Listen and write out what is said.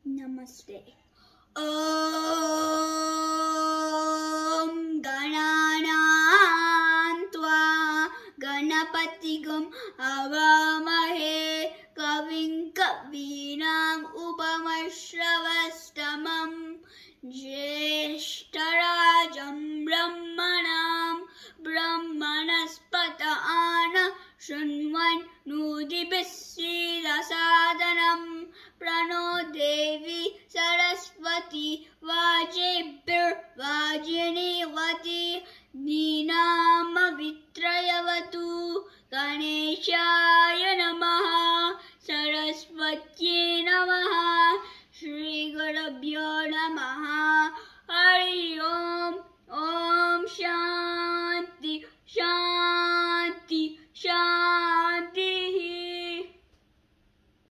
नमस्ते। ॐ गणानां त्वा गणपतिगं हवामहे कविं कवीनाम् उपमश्रवस्तमं ज्येष्ठराजं ब्रह्मणां ब्रह्मणस्पत आन शृण्वन्नोतिभिः सीदसादनं प्रणो देवी सरस्वती वाजेभिर्वाजिनीवती नीनामवित्रयवतु। गणेशाय नमः, सरस्वत्यै नमः, श्रीगुरुभ्यो नमः। हरि ओम। ओम शांति शांति शांति।